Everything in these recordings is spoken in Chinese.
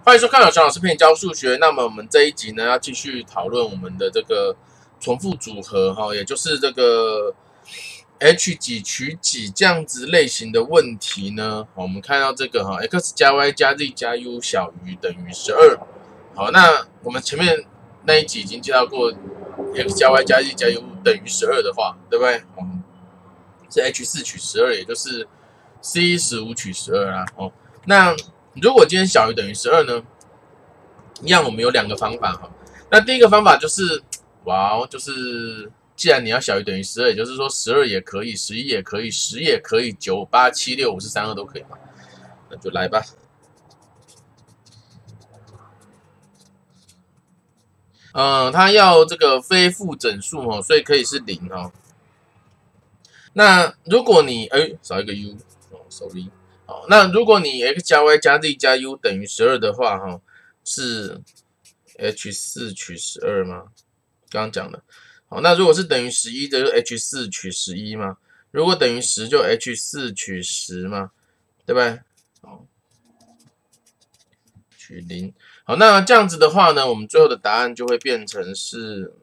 欢迎收看小老师陪你教数学。那么我们这一集呢，要继续讨论我们的这个重复组合哈，也就是这个 h 几取几这样子类型的问题呢。我们看到这个哈 ，x 加 y 加 z 加 u 小于等于12。好，那我们前面那一集已经介绍过 x 加 y 加 z 加 u 等于12的话，对不对？是 h4 取12，也就是 c15 取12啦。哦，那如果今天小于等于12呢？一样，我们有两个方法哈。那第一个方法就是，就是既然你要小于等于12，也就是说12也可以，11也可以，10也可以，9、8、7、6、5、4、3、2都可以嘛。那就来吧。它要这个非负整数哦，所以可以是0哦。那如果你少一个 u 哦 ，sorry。好，那如果你 x 加 y 加 z 加 u 等于12的话，哈，是 h4 取12吗？刚刚讲的。好，那如果是等于11的，就 h4 取11嘛。如果等于10，就 h4 取10嘛，对不对？好，取0。好，那这样子的话呢，我们最后的答案就会变成是。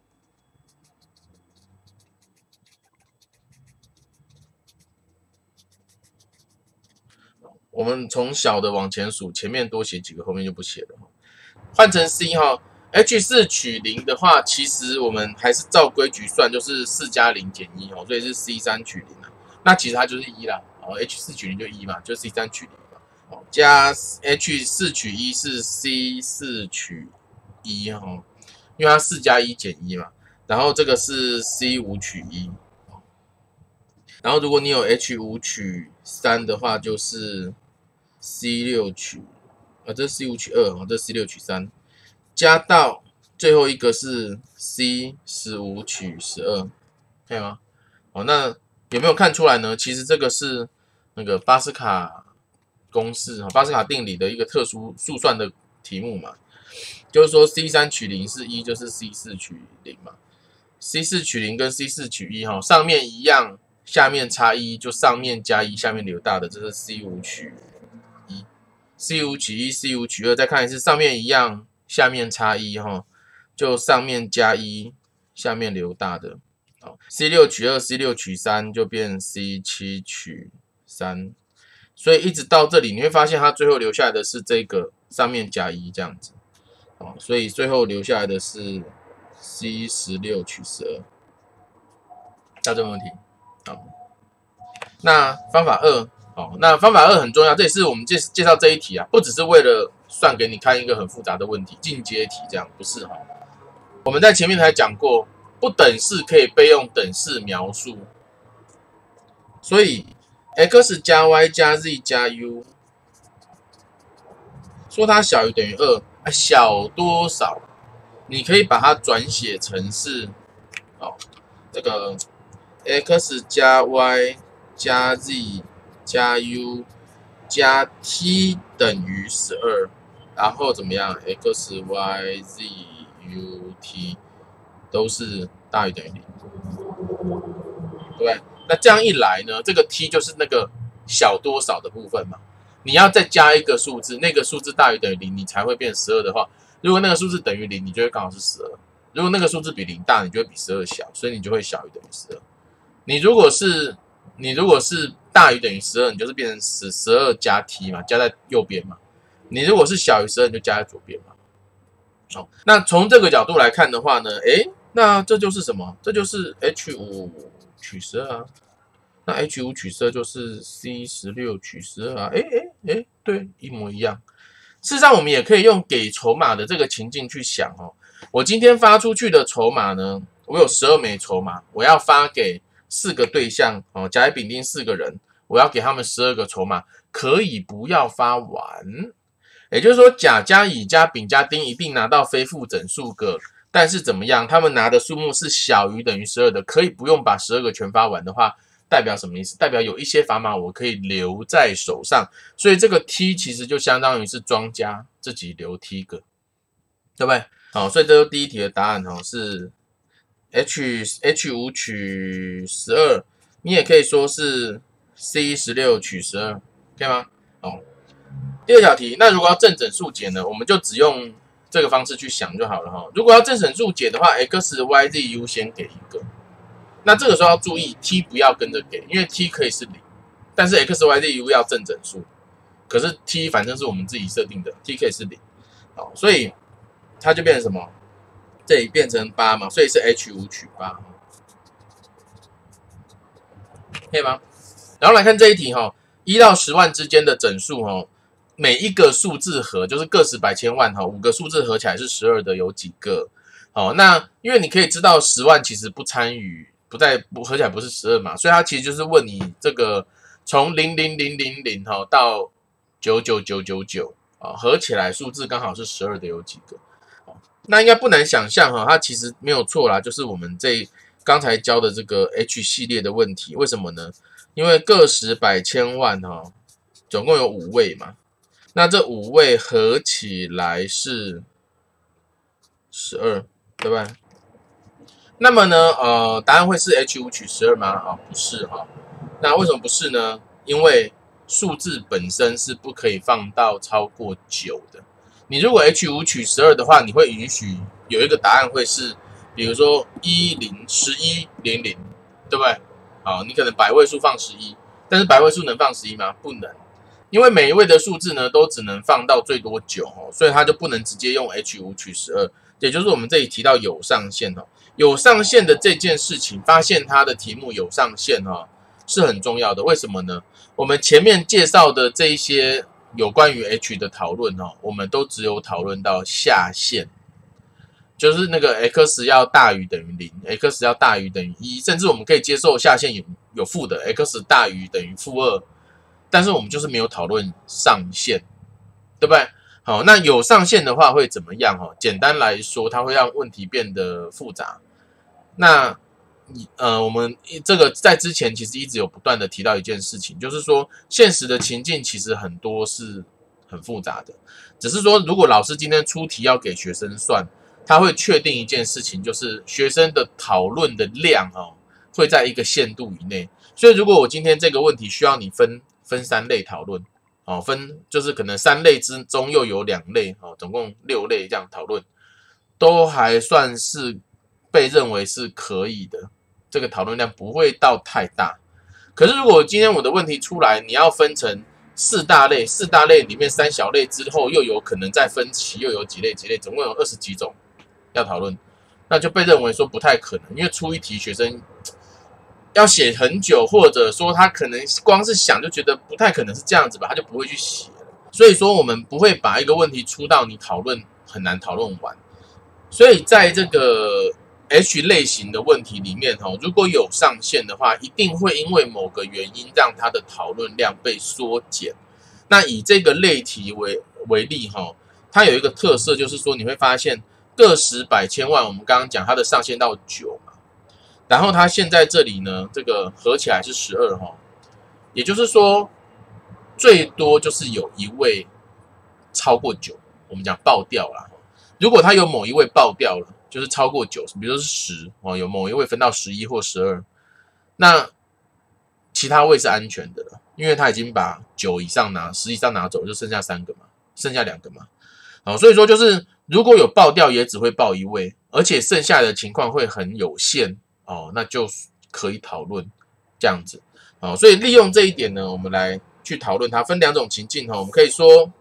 我们从小的往前数，前面多写几个，后面就不写了。换成 C 哈 ，H4 取0的话，其实我们还是照规矩算，就是4加0减1哦，所以是 C3 取0啊。那其实它就是1啦，哦 ，H4 取0就1嘛，就 C3 取0嘛。哦，加 H4 取1是 C4 取1哈，因为它4加1减1嘛。然后这个是 C5 取1，然后如果你有 H5 取3的话，就是 C6 取这是 C5 取2，这是 C6 取3，加到最后一个是 C15 取12，可以吗？好，那有没有看出来呢？其实这个是那个巴斯卡公式、巴斯卡定理的一个特殊速算的题目嘛，就是说 C3 取0是1，就是 C4 取0嘛。C4 取0跟 C4 取1上面一样，下面差1，就上面加1，下面留大的，这是 C5 取1。C5 取1 ，C5 取2，再看一次，上面一样，下面差1就上面加1，下面留大的。C6 取2 ，C6 取3就变 C7 取3。所以一直到这里，你会发现它最后留下来的是这个上面加1这样子。所以最后留下来的是 C16 取12。到这个问题。好，那方法2。那方法2很重要，这也是我们介绍这一题啊，不只是为了算给你看一个很复杂的问题，进阶题这样，不是哈。我们在前面还讲过，不等式可以被用等式描述，所以 x 加 y 加 z 加 u， 说它小于等于2，小多少？你可以把它转写成是这个 x 加 y 加 z 加 u 加 t 等于12，然后怎么样 ？x y z u t 都是大于等于0，对不对？那这样一来呢，这个 t 就是那个小多少的部分嘛。你要再加一个数字，那个数字大于等于0，你才会变12的话，如果那个数字等于0，你就会刚好是12。如果那个数字比0大，你就会比12小，所以你就会小于等于12。你如果是大于等于12，你就是变成12加 t 嘛，加在右边嘛。你如果是小于12，你就加在左边嘛。那从这个角度来看的话呢，那这就是什么？这就是 H5 取12啊。那 H5 取12就是 C16 取12啊。对，一模一样。事实上，我们也可以用给筹码的这个情境去想我今天发出去的筹码呢，我有12枚筹码，我要发给4个对象甲乙丙丁4个人，我要给他们12个筹码，可以不要发完。也就是说，甲加乙加丙加丁一定拿到非负整数个，但是怎么样？他们拿的数目是小于等于12的，可以不用把12个全发完的话，代表什么意思？代表有一些砝码我可以留在手上，所以这个 t 其实就相当于是庄家自己留 t 个，对不对？好，所以这是第一题的答案是 H5 取12，你也可以说是 C16 取12，可以吗？ 第二小题，那如果要正整数解呢，我们就只用这个方式去想就好了哈。如果要正整数解的话 ，x、y、z、u 先给一个，那这个时候要注意 t 不要跟着给，因为 t 可以是0，但是 x、y、z、u 要正整数，可是 t 反正是我们自己设定的 ，t 可以是0，好，所以它就变成什么？这里变成8嘛，所以是 h5取8，可以吗？然后来看这一题哈，1到10万之间的整数哈。每一个数字和就是个十百千万哈，5个数字合起来是12的有几个？好，那因为你可以知道10万其实不参与，不合起来不是12嘛，所以它其实就是问你这个从00000哈到99999啊，合起来数字刚好是12的有几个？那应该不难想象哈，它其实没有错啦，就是我们刚才教的这个 H 系列的问题，为什么呢？因为个十百千万哈，总共有5位嘛。那这5位合起来是12，对吧？那么呢，答案会是 h5取12吗？不是哈。那为什么不是呢？因为数字本身是不可以放到超过9的。你如果 h5取12的话，你会允许有一个答案会是，比如说1100，对不对？好，你可能百位数放11，但是百位数能放11吗？不能。因为每一位的数字呢，都只能放到最多9哦，所以它就不能直接用 h5取12，也就是我们这里提到有上限哦。有上限的这件事情，发现它的题目有上限哈，是很重要的。为什么呢？我们前面介绍的这一些有关于 h 的讨论哈，我们都只有讨论到下限，就是那个 x 要大于等于0，x 要大于等于1，甚至我们可以接受下限有负的 x 大于等于-2。但是我们就是没有讨论上限，对不对？好，那有上限的话会怎么样？简单来说，它会让问题变得复杂。那我们这个在之前其实一直有不断的提到一件事情，就是说现实的情境其实很多是很复杂的，只是说如果老师今天出题要给学生算，他会确定一件事情，就是学生的讨论的量会在一个限度以内。所以如果我今天这个问题需要你分3类讨论，就是可能3类之中又有2类，总共6类这样讨论，都还算是被认为是可以的，这个讨论量不会到太大。可是如果今天我的问题出来，你要分成4大类，4大类里面3小类之后又有可能再分歧，又有几类，总共有20几种要讨论，那就被认为说不太可能，因为出一题学生要写很久，或者说他可能光是想就觉得不太可能是这样子吧，他就不会去写了。所以说我们不会把一个问题出到你讨论很难讨论完。所以在这个 H 类型的问题里面如果有上限的话，一定会因为某个原因让它的讨论量被缩减。那以这个类题为例它有一个特色，就是说你会发现个十百千万，我们刚刚讲它的上限到9嘛。然后它现在这里呢，这个合起来是12也就是说最多就是有一位超过9，我们讲爆掉啦。如果它有某一位爆掉了，就是超过9，比如说是10有某一位分到11或12，那其他位是安全的了，因为他已经把9以上拿10以上拿走，就剩下3个嘛，剩下2个嘛。所以说就是如果有爆掉，也只会爆一位，而且剩下的情况会很有限。那就可以讨论这样子。所以利用这一点呢，我们来去讨论它，分2种情境我们可以说，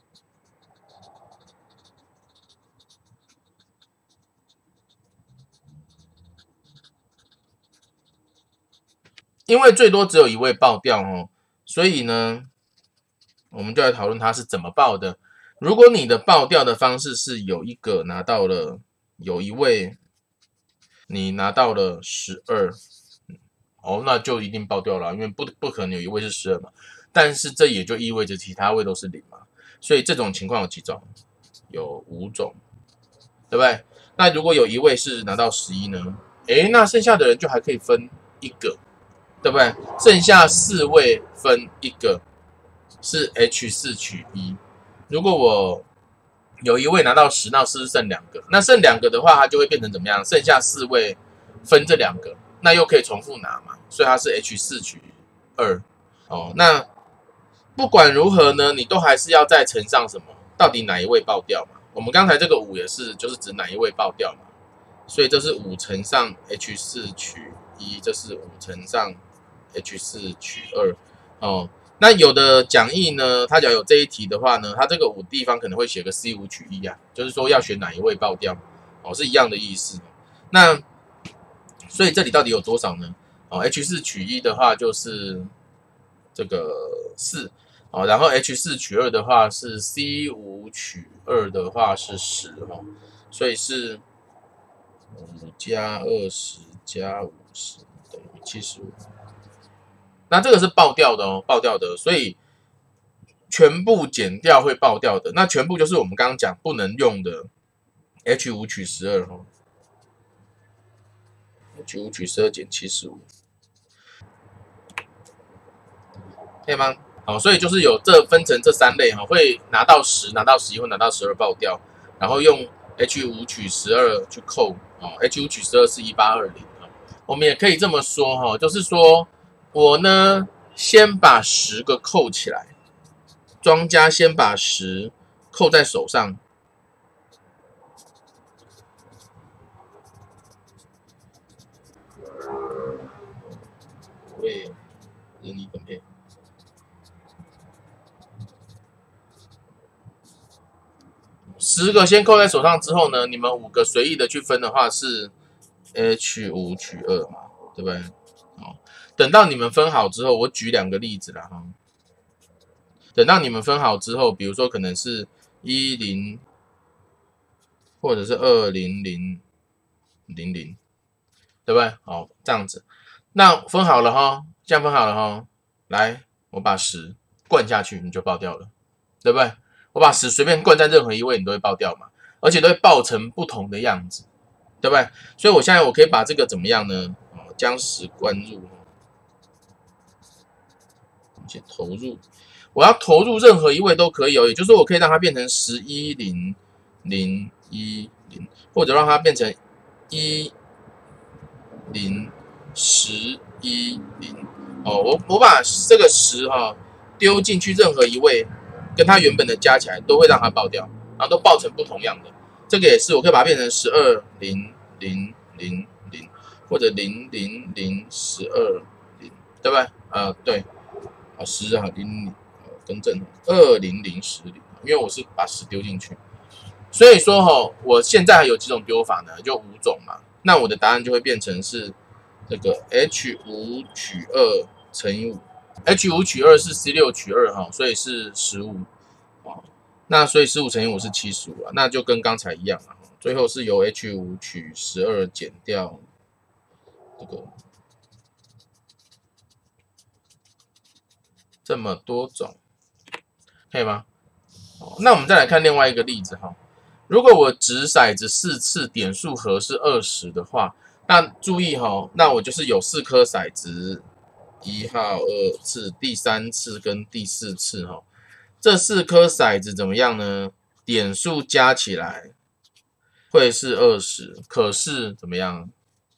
因为最多只有一位爆掉所以呢，我们就来讨论它是怎么爆的。如果你的爆掉的方式是有一个拿到了，有一位你拿到了12，那就一定爆掉了，因为不可能有一位是12嘛。但是这也就意味着其他位都是0嘛，所以这种情况有几种？有5种，对不对？那如果有一位是拿到11呢？那剩下的人就还可以分1个，对不对？剩下4位分1个是 h4取1。如果我有一位拿到10，那是不是剩2个？那剩2个的话，它就会变成怎么样？剩下4位分这2个，那又可以重复拿嘛，所以它是 h4取2。那不管如何呢，你都还是要再乘上什么？到底哪一位爆掉嘛？我们刚才这个5也是，就是指哪一位爆掉嘛？所以这是5乘上 H4 取1，这是5乘上 H4 取2。哦，那有的讲义呢，它只要有这一题的话呢，它这个5地方可能会写个 C5 取1啊，就是说要选哪一位爆掉，哦，是一样的意思。那所以这里到底有多少呢？哦 ，H4 取1的话就是这个4。哦，然后 H4 取2的话是 C5 取2的话是10哦，所以是5加20加50等于75。那这个是爆掉的哦，爆掉的，所以全部减掉会爆掉的。那全部就是我们刚刚讲不能用的 H5 取12哦 ，H5 取12减75，可以吗？好，所以就是有这分成这3类哈，会拿到10、拿到11或拿到12爆掉，然后用 H5 取12去扣哦 ，H5 取12是1820。我们也可以这么说哈，就是说我呢先把10个扣起来，庄家先把10扣在手上，为人力分配。10个先扣在手上之后呢，你们5个随意的去分的话是 H5 取2嘛，对不对？好，等到你们分好之后，我举2个例子啦哈。等到你们分好之后，比如说可能是10或者是20000，对不对？好，这样子，那分好了哈，这样分好了哈，来，我把10灌下去，你就爆掉了，对不对？我把10随便灌在任何一位，你都会爆掉嘛，而且都会爆成不同的样子，对不对？所以我现在我可以把这个怎么样呢？将10灌入，先投入，我要投入任何一位都可以哦，也就是说我可以让它变成1100010，或者让它变成10110哦，我把这个10哈丢进去任何一位，跟它原本的加起来都会让它爆掉，然后都爆成不同样的。这个也是，我可以把它变成12000或者000120，对不对？对，啊10啊更正20010，因为我是把10丢进去，所以说哈，我现在有几种丢法呢？就5种嘛。那我的答案就会变成是这个 H5 取2乘以5，H5 取2是 C6 取2哈，所以是15。那所以15乘以5是75啊，那就跟刚才一样啊。最后是由 H5 取12减掉这个这么多种，可以吗？那我们再来看另外一个例子哈。如果我掷骰子4次，点数和是20的话，那注意哈，那我就是有4颗骰子，1号、2次、第3次跟第4次哈。这4颗骰子怎么样呢？点数加起来会是20，可是怎么样？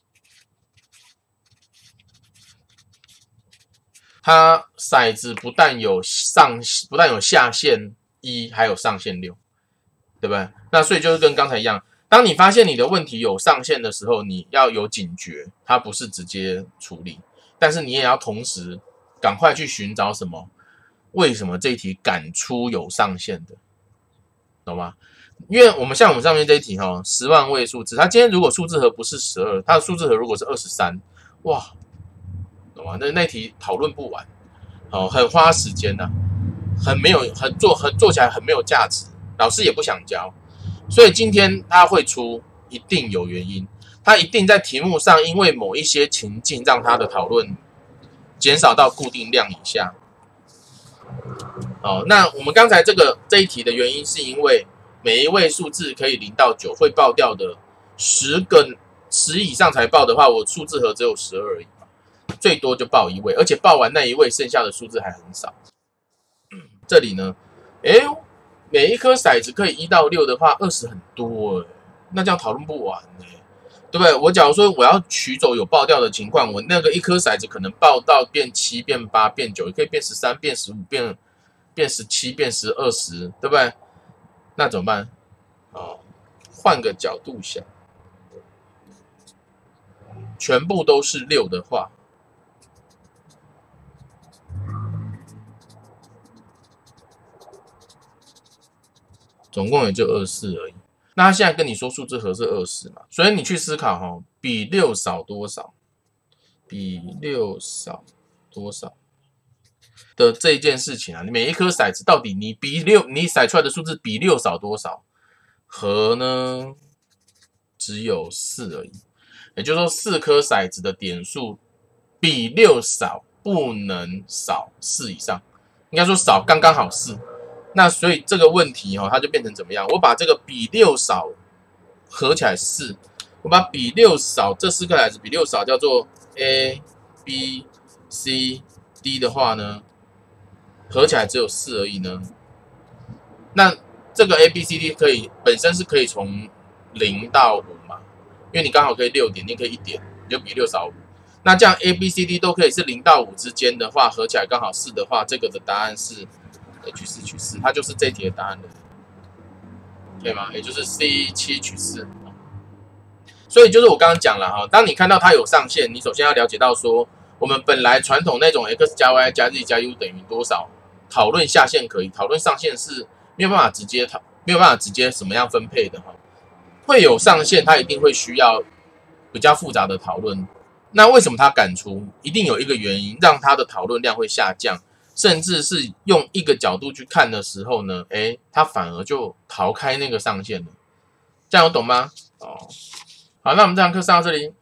它骰子不但有下限1，还有上限6，对不对？那所以就是跟刚才一样，当你发现你的问题有上限的时候，你要有警觉，它不是直接处理，但是你也要同时赶快去寻找什么？为什么这一题敢出有上限的，懂吗？因为我们上面这一题哈，10万位数字，它今天如果数字和不是12，它的数字和如果是23，哇，懂吗？那题讨论不完，很花时间呐、做起来很没有价值，老师也不想教，所以今天他会出，一定有原因，他一定在题目上因为某一些情境让他的讨论减少到固定量以下。那我们刚才这一题的原因是因为每一位数字可以0到9会爆掉的10以上才爆的话，我数字和只有12而已嘛，最多就爆1位，而且爆完那一位剩下的数字还很少。这里呢，每一颗骰子可以1到6的话，20很多那这样讨论不完对不对？我假如说我要取走有爆掉的情况，我那个一颗骰子可能爆到变7、变8、变9，也可以变13、变15、变变17，变10、20，对不对？那怎么办？哦，换个角度想，全部都是6的话，总共也就24而已。那他现在跟你说数字和是20嘛，所以你去思考哈，比6少多少？比6少多少的这一件事情啊，你每一颗骰子到底你骰出来的数字比6少多少？和呢只有4而已，也就是说4颗骰子的点数比6少，不能少4以上，应该说少刚刚好4。那所以这个问题它就变成怎么样？我把这个比6少合起来4，我把比6少这4颗骰子比6少叫做 A、B、C、D 的话呢，合起来只有4而已呢。那这个 A、B、C、D 本身是可以从0到5嘛，因为你刚好可以6点，你可以1点，你就比6少5。那这样 A、B、C、D 都可以是0到5之间的话，合起来刚好4的话，这个的答案是 H4取4，它就是这一题的答案了，可以吗？也就是 C7取4。所以就是我刚刚讲了哈，当你看到它有上限，你首先要了解到说，我们本来传统那种 x 加 y 加 z 加 u 等于多少，讨论下限可以，讨论上限是没有办法直接什么样分配的哈。会有上限，它一定会需要比较复杂的讨论。那为什么它敢出？一定有一个原因，让它的讨论量会下降，甚至是用一个角度去看的时候呢，它反而就逃开那个上限了。这样有懂吗？哦，好，那我们这堂课上到这里。